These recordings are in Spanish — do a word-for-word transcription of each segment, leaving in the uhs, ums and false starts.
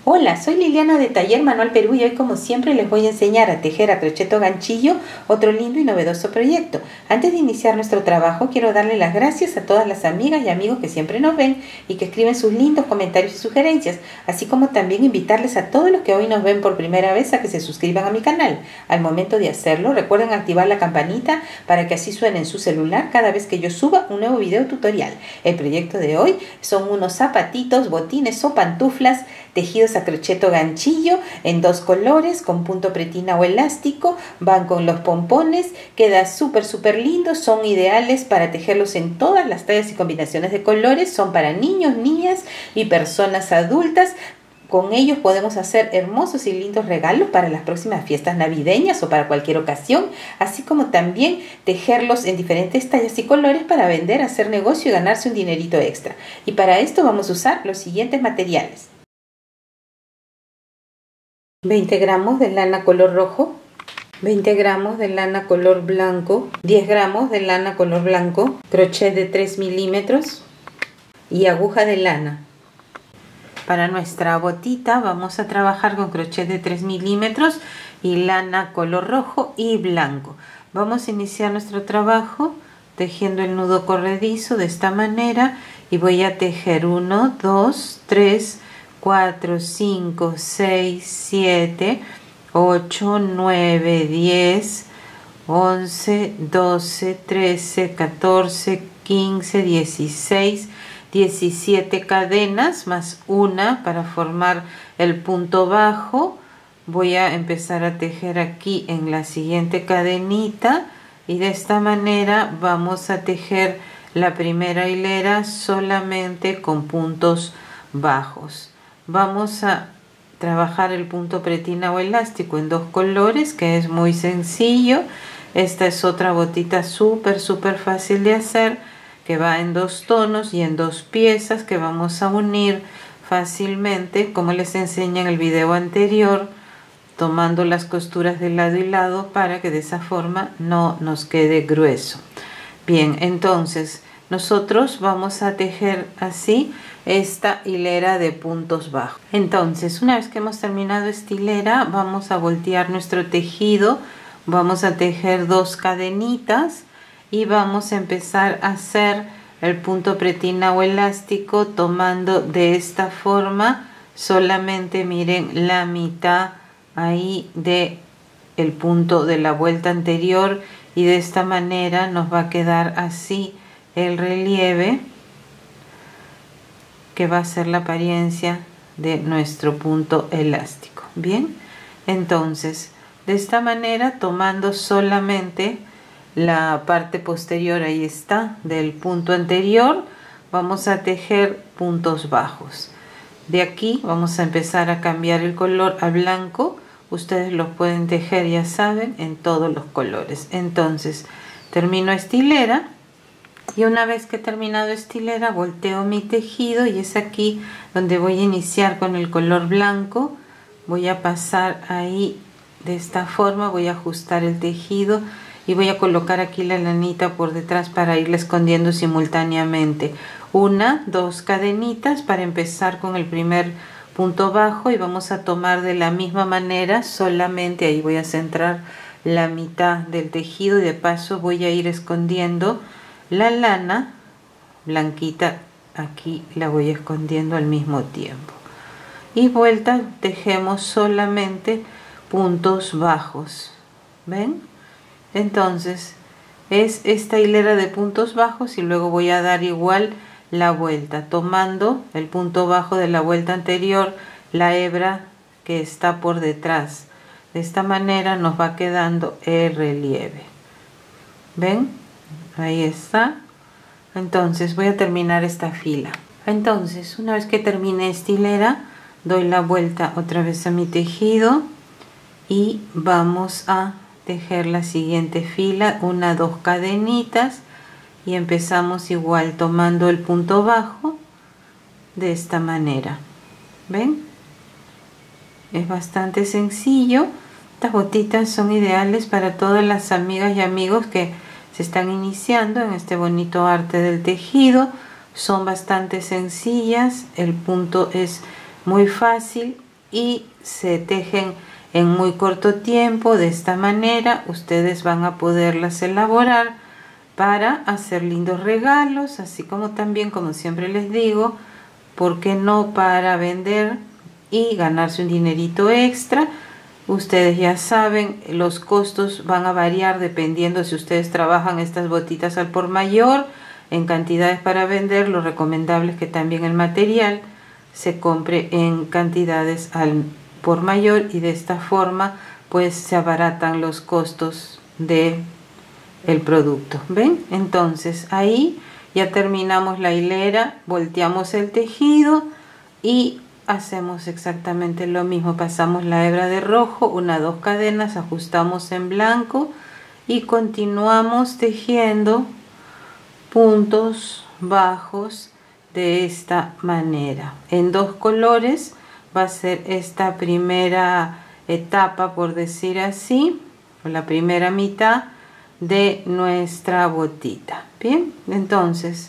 Hola, soy Liliana de Taller Manual Perú y hoy como siempre les voy a enseñar a tejer a crochet o ganchillo, otro lindo y novedoso proyecto. Antes de iniciar nuestro trabajo quiero darle las gracias a todas las amigas y amigos que siempre nos ven y que escriben sus lindos comentarios y sugerencias, así como también invitarles a todos los que hoy nos ven por primera vez a que se suscriban a mi canal. Al momento de hacerlo recuerden activar la campanita para que así suene en su celular cada vez que yo suba un nuevo video tutorial. El proyecto de hoy son unos zapatitos, botines o pantuflas tejidos a crochet o ganchillo en dos colores con punto pretina o elástico, van con los pompones, queda súper súper lindo, son ideales para tejerlos en todas las tallas y combinaciones de colores, son para niños, niñas y personas adultas. Con ellos podemos hacer hermosos y lindos regalos para las próximas fiestas navideñas o para cualquier ocasión, así como también tejerlos en diferentes tallas y colores para vender, hacer negocio y ganarse un dinerito extra. Y para esto vamos a usar los siguientes materiales: veinte gramos de lana color rojo, veinte gramos de lana color blanco, diez gramos de lana color blanco, crochet de tres milímetros y aguja de lana. Para nuestra botita vamos a trabajar con crochet de tres milímetros y lana color rojo y blanco. Vamos a iniciar nuestro trabajo tejiendo el nudo corredizo de esta manera y voy a tejer uno, dos, tres, cuatro, cinco, seis, siete, ocho, nueve, diez, once, doce, trece, catorce, quince, dieciséis, diecisiete cadenas más una para formar el punto bajo. Voy a empezar a tejer aquí en la siguiente cadenita y de esta manera vamos a tejer la primera hilera solamente con puntos bajos. Vamos a trabajar el punto pretina o elástico en dos colores, que es muy sencillo. Esta es otra botita súper súper fácil de hacer, que va en dos tonos y en dos piezas que vamos a unir fácilmente, como les enseñé en el video anterior, tomando las costuras de lado y lado para que de esa forma no nos quede grueso. Bien, entonces nosotros vamos a tejer así esta hilera de puntos bajos. Entonces, una vez que hemos terminado esta hilera, vamos a voltear nuestro tejido, vamos a tejer dos cadenitas y vamos a empezar a hacer el punto pretina o elástico tomando de esta forma solamente, miren, la mitad ahí de el punto de la vuelta anterior, y de esta manera nos va a quedar así el relieve que va a ser la apariencia de nuestro punto elástico. Bien, entonces de esta manera, tomando solamente la parte posterior, ahí está, del punto anterior, vamos a tejer puntos bajos. De aquí vamos a empezar a cambiar el color a blanco. Ustedes los pueden tejer, ya saben, en todos los colores. Entonces termino esta hilera y una vez que he terminado esta hilera volteo mi tejido y es aquí donde voy a iniciar con el color blanco. Voy a pasar ahí de esta forma, voy a ajustar el tejido y voy a colocar aquí la lanita por detrás para irla escondiendo simultáneamente. Una, dos cadenitas para empezar con el primer punto bajo y vamos a tomar de la misma manera, solamente ahí voy a centrar la mitad del tejido y de paso voy a ir escondiendo la lana blanquita, aquí la voy escondiendo al mismo tiempo. Y vuelta, tejemos solamente puntos bajos. ¿Ven? Entonces es esta hilera de puntos bajos y luego voy a dar igual la vuelta, tomando el punto bajo de la vuelta anterior, la hebra que está por detrás. De esta manera nos va quedando el relieve. ¿Ven? Ahí está. Entonces voy a terminar esta fila. Entonces, una vez que termine esta hilera, doy la vuelta otra vez a mi tejido y vamos a tejer la siguiente fila, una, dos cadenitas y empezamos igual tomando el punto bajo de esta manera. ¿Ven? Es bastante sencillo. Estas botitas son ideales para todas las amigas y amigos que se están iniciando en este bonito arte del tejido. Son bastante sencillas, el punto es muy fácil y se tejen en muy corto tiempo. De esta manera ustedes van a poderlas elaborar para hacer lindos regalos, así como también, como siempre les digo, ¿por qué no para vender y ganarse un dinerito extra? Ustedes ya saben, los costos van a variar dependiendo si ustedes trabajan estas botitas al por mayor en cantidades para vender. Lo recomendable es que también el material se compre en cantidades al por mayor, y de esta forma pues se abaratan los costos de el producto. ¿Ven? Entonces ahí ya terminamos la hilera, volteamos el tejido y hacemos exactamente lo mismo. Pasamos la hebra de rojo, una dos cadenas, ajustamos en blanco y continuamos tejiendo puntos bajos de esta manera en dos colores. Va a ser esta primera etapa, por decir así, o la primera mitad de nuestra botita. Bien, entonces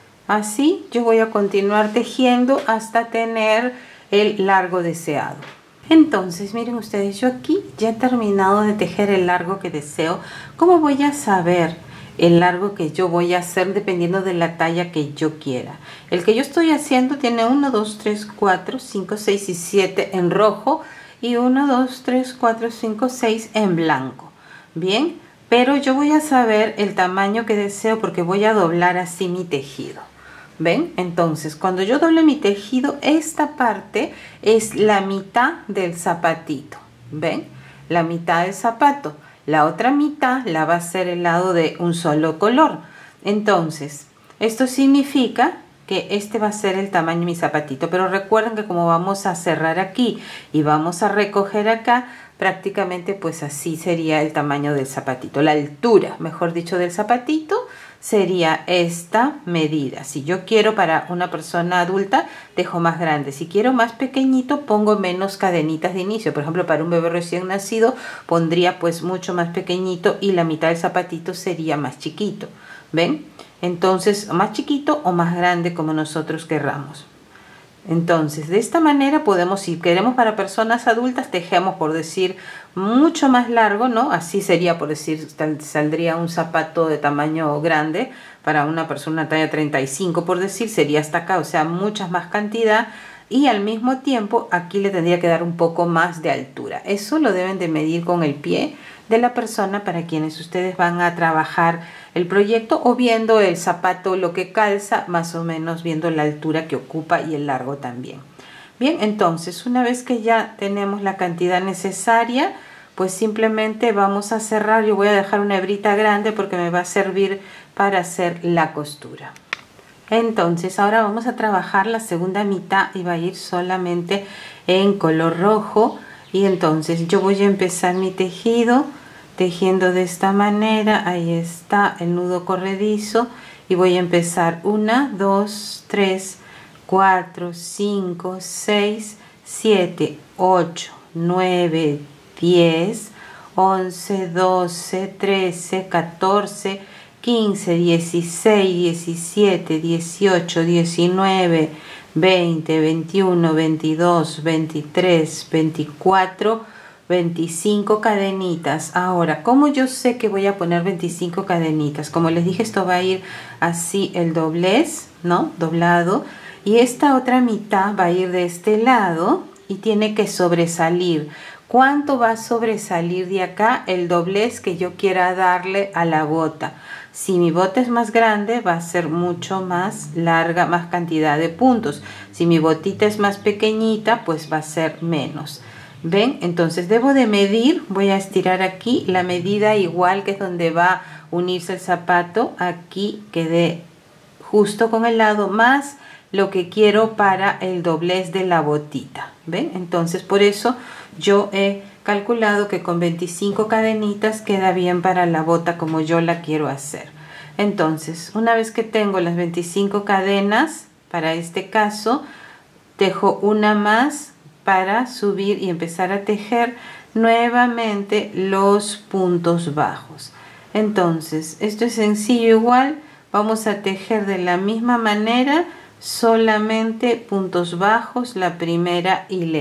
así yo voy a continuar tejiendo hasta tener el largo deseado. Entonces miren ustedes, yo aquí ya he terminado de tejer el largo que deseo. ¿Cómo voy a saber el largo que yo voy a hacer? Dependiendo de la talla que yo quiera. El que yo estoy haciendo tiene uno, dos, tres, cuatro, cinco, seis y siete en rojo y uno, dos, tres, cuatro, cinco, seis en blanco. Bien, pero yo voy a saber el tamaño que deseo porque voy a doblar así mi tejido. ¿Ven? Entonces cuando yo doble mi tejido, esta parte es la mitad del zapatito. ¿Ven? La mitad del zapato. La otra mitad la va a ser el lado de un solo color. Entonces esto significa que este va a ser el tamaño de mi zapatito, pero recuerden que como vamos a cerrar aquí y vamos a recoger acá, prácticamente pues así sería el tamaño del zapatito. La altura, mejor dicho, del zapatito sería esta medida. Si yo quiero para una persona adulta, dejo más grande. Si quiero más pequeñito, pongo menos cadenitas de inicio. Por ejemplo, para un bebé recién nacido pondría pues mucho más pequeñito y la mitad del zapatito sería más chiquito. ¿Ven? Entonces, más chiquito o más grande como nosotros querramos. Entonces, de esta manera podemos, si queremos para personas adultas, tejemos, por decir, mucho más largo, ¿no? Así sería, por decir, saldría un zapato de tamaño grande para una persona talla treinta y cinco, por decir, sería hasta acá, o sea, mucha más cantidad, y al mismo tiempo aquí le tendría que dar un poco más de altura. Eso lo deben de medir con el pie de la persona para quienes ustedes van a trabajar el proyecto, o viendo el zapato lo que calza, más o menos viendo la altura que ocupa y el largo también. Bien, entonces una vez que ya tenemos la cantidad necesaria, pues simplemente vamos a cerrar. Yo voy a dejar una hebrita grande porque me va a servir para hacer la costura. Entonces ahora vamos a trabajar la segunda mitad y va a ir solamente en color rojo. Y entonces yo voy a empezar mi tejido tejiendo de esta manera. Ahí está el nudo corredizo y voy a empezar una, dos, tres, cuatro, cinco, seis, siete, ocho, nueve, diez, once, doce, trece, catorce, quince, dieciséis, diecisiete, dieciocho, diecinueve, veinte, veintiuno, veintidós, veintitrés, veinticuatro, veinticinco cadenitas. Ahora, ¿cómo yo sé que voy a poner veinticinco cadenitas? Como les dije, esto va a ir así el doblez, ¿no? Doblado. Y esta otra mitad va a ir de este lado y tiene que sobresalir. ¿Cuánto va a sobresalir de acá? El doblez que yo quiera darle a la bota. Si mi bota es más grande, va a ser mucho más larga, más cantidad de puntos. Si mi botita es más pequeñita, pues va a ser menos. ¿Ven? Entonces debo de medir, voy a estirar aquí la medida igual, que es donde va a unirse el zapato. Aquí quedé justo con el lado más lo que quiero para el doblez de la botita. ¿Ven? Entonces por eso yo he calculado que con veinticinco cadenitas queda bien para la bota como yo la quiero hacer. Entonces una vez que tengo las veinticinco cadenas, para este caso tejo una más para subir y empezar a tejer nuevamente los puntos bajos. Entonces esto es sencillo igual, vamos a tejer de la misma manera, solamente puntos bajos la primera hilera.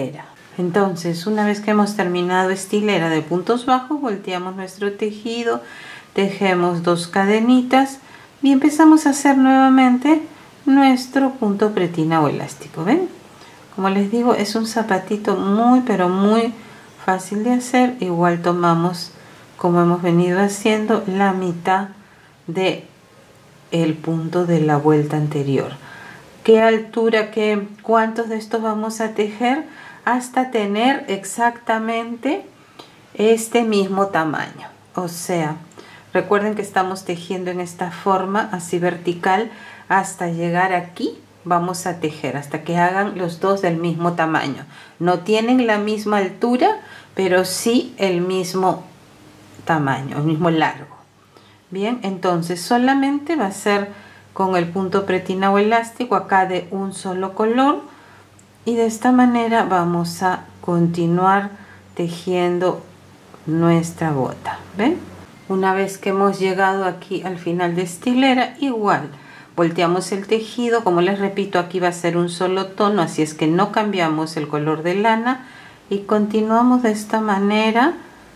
Entonces, una vez que hemos terminado esta hilera de puntos bajos, volteamos nuestro tejido, tejemos dos cadenitas y empezamos a hacer nuevamente nuestro punto pretina o elástico. ¿Ven? Como les digo, es un zapatito muy pero muy fácil de hacer. Igual tomamos, como hemos venido haciendo, la mitad de el punto de la vuelta anterior. ¿Qué altura, qué, cuántos de estos vamos a tejer? Hasta tener exactamente este mismo tamaño. O sea, recuerden que estamos tejiendo en esta forma así vertical. Hasta llegar aquí vamos a tejer hasta que hagan los dos del mismo tamaño. No tienen la misma altura, pero sí el mismo tamaño, el mismo largo. Bien, entonces solamente va a ser con el punto pretina o elástico acá de un solo color, y de esta manera vamos a continuar tejiendo nuestra bota. ¿Ven? Una vez que hemos llegado aquí al final de esta hilera, igual volteamos el tejido. Como les repito, aquí va a ser un solo tono, así es que no cambiamos el color de lana, y continuamos de esta manera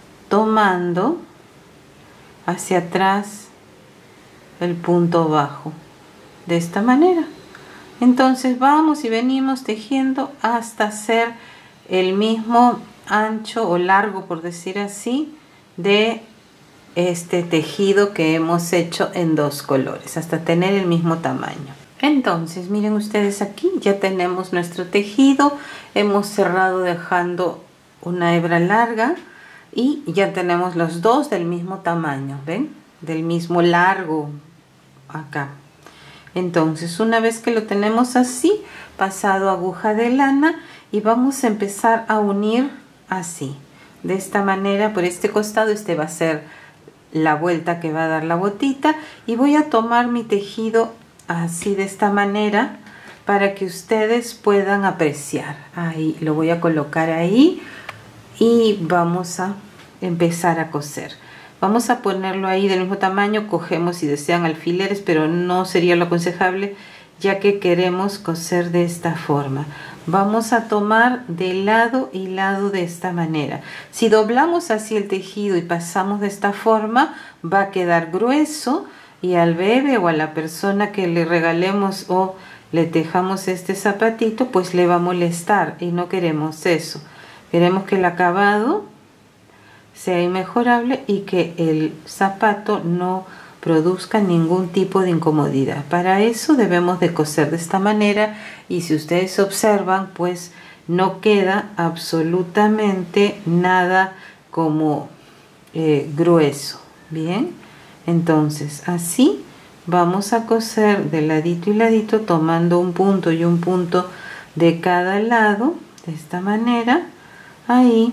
tomando hacia atrás el punto bajo, de esta manera. Entonces vamos y venimos tejiendo hasta hacer el mismo ancho o largo, por decir así, de este tejido que hemos hecho en dos colores, hasta tener el mismo tamaño. Entonces miren ustedes, aquí ya tenemos nuestro tejido, hemos cerrado dejando una hebra larga y ya tenemos los dos del mismo tamaño, ¿ven? Del mismo largo acá. Entonces, una vez que lo tenemos así, pasado aguja de lana, y vamos a empezar a unir así, de esta manera. Por este costado, este va a ser la vuelta que va a dar la botita, y voy a tomar mi tejido así, de esta manera, para que ustedes puedan apreciar. Ahí lo voy a colocar ahí y vamos a empezar a coser. Vamos a ponerlo ahí del mismo tamaño. Cogemos si desean alfileres, pero no sería lo aconsejable, ya que queremos coser de esta forma. Vamos a tomar de lado y lado de esta manera. Si doblamos así el tejido y pasamos de esta forma, va a quedar grueso, y al bebé o a la persona que le regalemos o le tejamos este zapatito, pues le va a molestar, y no queremos eso. Queremos que el acabado sea inmejorable y que el zapato no produzca ningún tipo de incomodidad. Para eso debemos de coser de esta manera, y si ustedes observan, pues no queda absolutamente nada como eh, grueso. Bien, entonces así vamos a coser de ladito y ladito, tomando un punto y un punto de cada lado, de esta manera, ahí.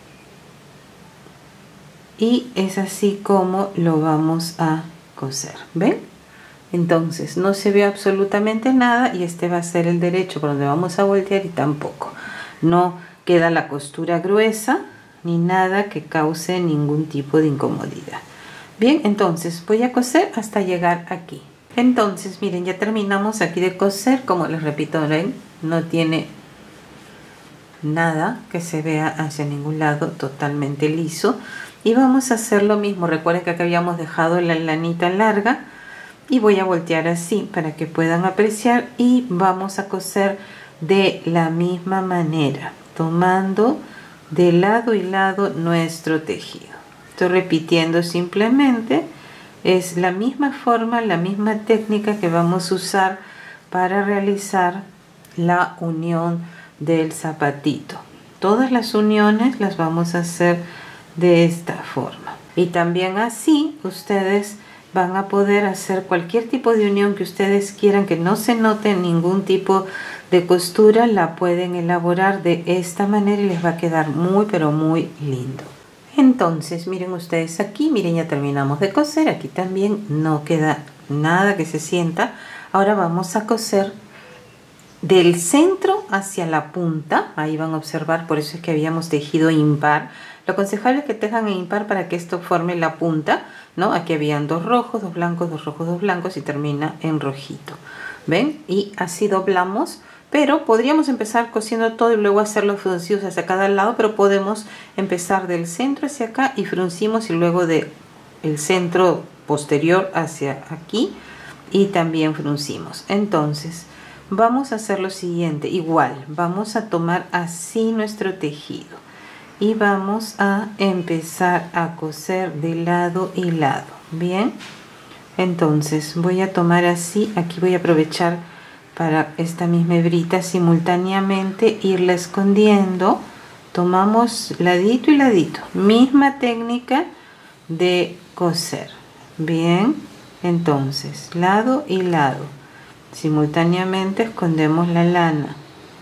Y es así como lo vamos a coser. ¿Ven? Entonces no se ve absolutamente nada, y este va a ser el derecho por donde vamos a voltear, y tampoco no queda la costura gruesa ni nada que cause ningún tipo de incomodidad. Bien, entonces voy a coser hasta llegar aquí. Entonces miren, ya terminamos aquí de coser. Como les repito, ¿ven? No tiene nada que se vea hacia ningún lado, totalmente liso. Y vamos a hacer lo mismo. Recuerden que acá habíamos dejado la lanita larga, y voy a voltear así para que puedan apreciar, y vamos a coser de la misma manera, tomando de lado y lado nuestro tejido. Estoy repitiendo simplemente, es la misma forma, la misma técnica que vamos a usar para realizar la unión del zapatito. Todas las uniones las vamos a hacer de esta forma, y también así ustedes van a poder hacer cualquier tipo de unión que ustedes quieran, que no se note ningún tipo de costura. La pueden elaborar de esta manera y les va a quedar muy pero muy lindo. Entonces miren ustedes aquí, miren, ya terminamos de coser. Aquí también no queda nada que se sienta. Ahora vamos a coser del centro hacia la punta. Ahí van a observar, por eso es que habíamos tejido impar. Lo aconsejable es que tejan en impar para que esto forme la punta, ¿no? Aquí habían dos rojos, dos blancos, dos rojos, dos blancos, y termina en rojito. ¿Ven? Y así doblamos pero podríamos empezar cosiendo todo y luego hacer los fruncidos hacia cada lado, pero podemos empezar del centro hacia acá y fruncimos y luego de el centro posterior hacia aquí y también fruncimos. Entonces vamos a hacer lo siguiente, igual vamos a tomar así nuestro tejido y vamos a empezar a coser de lado y lado. Bien, entonces voy a tomar así, aquí voy a aprovechar para esta misma hebrita simultáneamente irla escondiendo. Tomamos ladito y ladito, misma técnica de coser. Bien, entonces lado y lado, simultáneamente escondemos la lana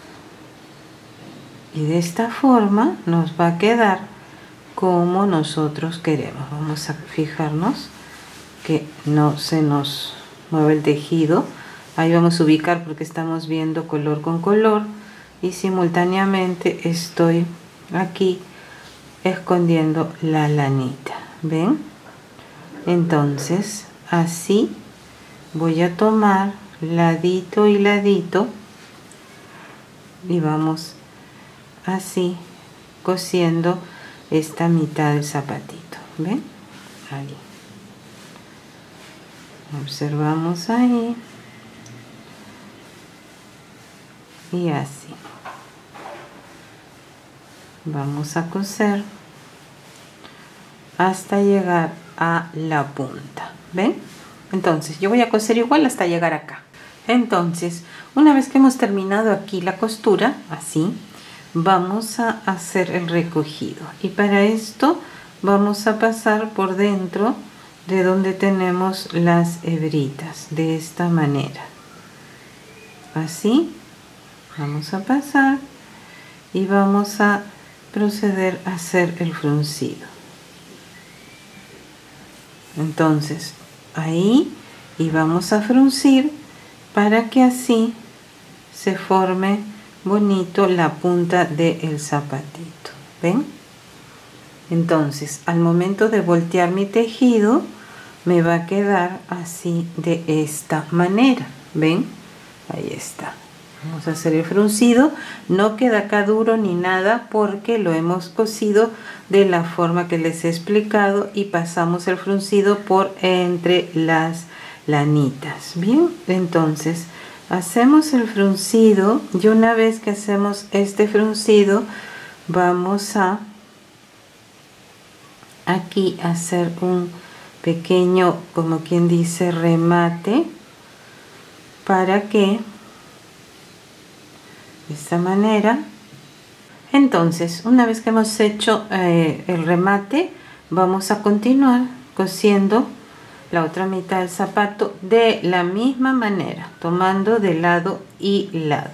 y de esta forma nos va a quedar como nosotros queremos. Vamos a fijarnos que no se nos mueve el tejido. Ahí vamos a ubicar porque estamos viendo color con color y simultáneamente estoy aquí escondiendo la lanita. ¿Ven? Entonces así voy a tomar ladito y ladito y vamos así cosiendo esta mitad del zapatito. ¿Ven? Ahí. Observamos ahí. Y así vamos a coser hasta llegar a la punta. ¿Ven? Entonces yo voy a coser igual hasta llegar acá. Entonces una vez que hemos terminado aquí la costura, así vamos a hacer el recogido y para esto vamos a pasar por dentro de donde tenemos las hebritas de esta manera. Así vamos a pasar y vamos a proceder a hacer el fruncido. Entonces ahí y vamos a fruncir para que así se forme bonito la punta del zapatito. ¿Ven? Entonces al momento de voltear mi tejido me va a quedar así de esta manera. ¿Ven? Ahí está. Vamos a hacer el fruncido, no queda acá duro ni nada porque lo hemos cosido de la forma que les he explicado y pasamos el fruncido por entre las lanitas. Bien, entonces hacemos el fruncido y una vez que hacemos este fruncido vamos a aquí hacer un pequeño, como quien dice, remate para que de esta manera. Entonces una vez que hemos hecho eh, el remate vamos a continuar cosiendo la otra mitad del zapato de la misma manera, tomando de lado y lado.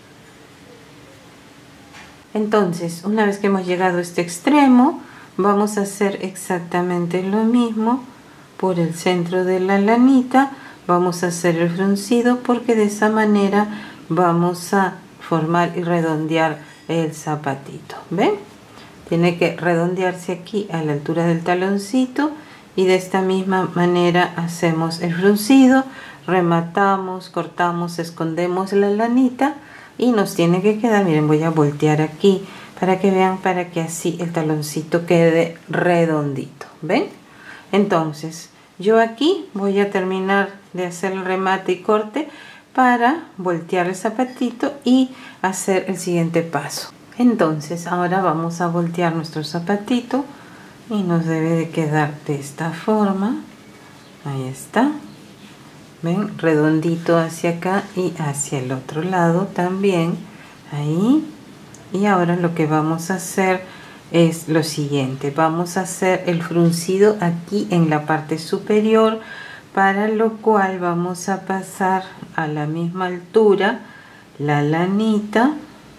Entonces una vez que hemos llegado a este extremo vamos a hacer exactamente lo mismo por el centro de la lanita. Vamos a hacer el fruncido porque de esa manera vamos a formar y redondear el zapatito. ¿Ven? Tiene que redondearse aquí a la altura del taloncito y de esta misma manera hacemos el fruncido, rematamos, cortamos, escondemos la lanita y nos tiene que quedar, miren, voy a voltear aquí para que vean, para que así el taloncito quede redondito. ¿Ven? Entonces yo aquí voy a terminar de hacer el remate y corte para voltear el zapatito y hacer el siguiente paso. Entonces ahora vamos a voltear nuestro zapatito y nos debe de quedar de esta forma. Ahí está. ¿Ven? Redondito hacia acá y hacia el otro lado también. Ahí. Y ahora lo que vamos a hacer es lo siguiente. Vamos a hacer el fruncido aquí en la parte superior, para lo cual vamos a pasar a la misma altura la lanita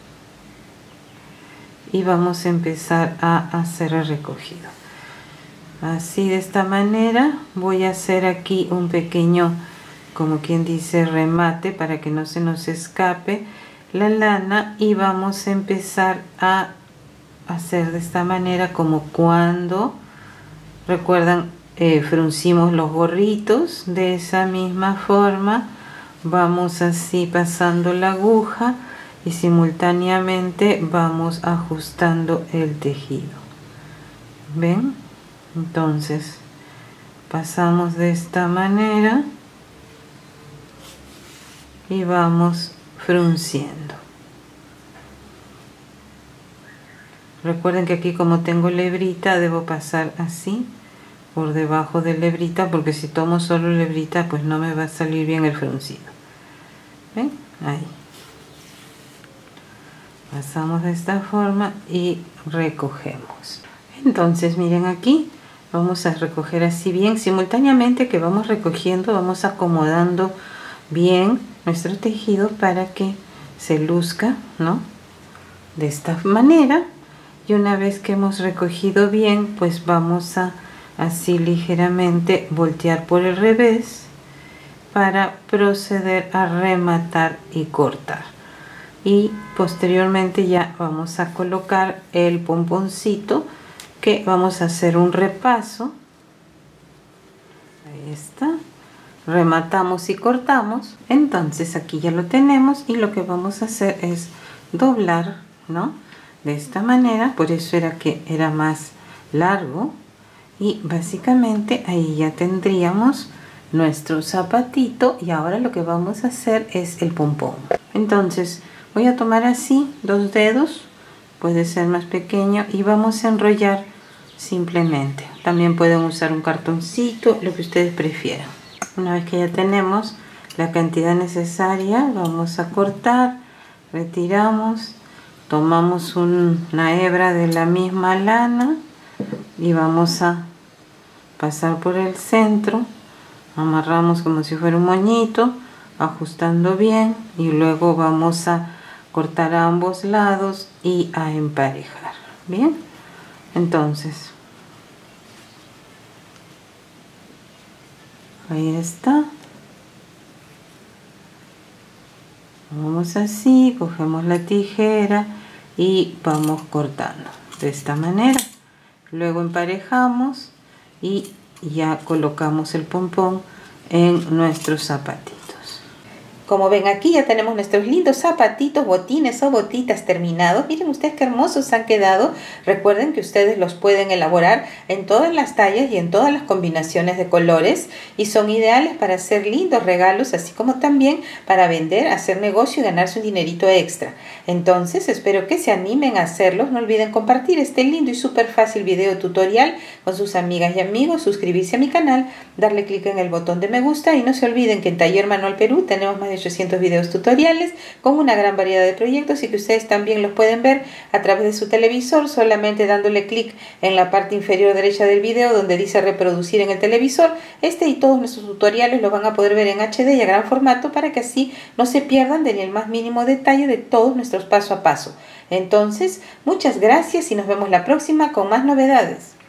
y vamos a empezar a hacer el recogido. Así, de esta manera voy a hacer aquí un pequeño, como quien dice, remate para que no se nos escape la lana y vamos a empezar a hacer de esta manera como cuando, recuerdan, Eh, fruncimos los gorritos. De esa misma forma vamos así pasando la aguja y simultáneamente vamos ajustando el tejido. ¿Ven? Entonces pasamos de esta manera y vamos frunciendo. Recuerden que aquí, como tengo la hebrita, debo pasar así por debajo de la hebrita, porque si tomo solo la hebrita pues no me va a salir bien el fruncido. ¿Ven? Ahí pasamos de esta forma y recogemos. Entonces miren, aquí vamos a recoger así bien, simultáneamente que vamos recogiendo vamos acomodando bien nuestro tejido para que se luzca, ¿no? De esta manera. Y una vez que hemos recogido bien, pues vamos a así ligeramente voltear por el revés para proceder a rematar y cortar. Y posteriormente ya vamos a colocar el pomponcito, que vamos a hacer un repaso. Ahí está. Rematamos y cortamos. Entonces aquí ya lo tenemos y lo que vamos a hacer es doblar, ¿no? De esta manera, por eso era que era más largo. Y básicamente ahí ya tendríamos nuestro zapatito, y ahora lo que vamos a hacer es el pompón. Entonces voy a tomar así dos dedos, puede ser más pequeño, y vamos a enrollar simplemente. También pueden usar un cartoncito, lo que ustedes prefieran. Una vez que ya tenemos la cantidad necesaria, vamos a cortar, retiramos, tomamos un, una hebra de la misma lana y vamos a pasar por el centro, amarramos como si fuera un moñito, ajustando bien, y luego vamos a cortar a ambos lados y a emparejar. Bien, entonces ahí está. Vamos así, cogemos la tijera y vamos cortando de esta manera. Luego emparejamos y ya colocamos el pompón en nuestros zapatitos. Como ven, aquí ya tenemos nuestros lindos zapatitos, botines o botitas terminados. Miren ustedes qué hermosos han quedado. Recuerden que ustedes los pueden elaborar en todas las tallas y en todas las combinaciones de colores, y son ideales para hacer lindos regalos, así como también para vender, hacer negocio y ganarse un dinerito extra. Entonces espero que se animen a hacerlos. No olviden compartir este lindo y súper fácil video tutorial con sus amigas y amigos, suscribirse a mi canal, darle clic en el botón de me gusta, y no se olviden que en Taller Manual Perú tenemos más de ochocientos videos tutoriales con una gran variedad de proyectos, y que ustedes también los pueden ver a través de su televisor, solamente dándole clic en la parte inferior derecha del video donde dice reproducir en el televisor. Este y todos nuestros tutoriales los van a poder ver en H D y a gran formato, para que así no se pierdan de ni el más mínimo detalle de todos nuestros paso a paso. Entonces, muchas gracias y nos vemos la próxima con más novedades.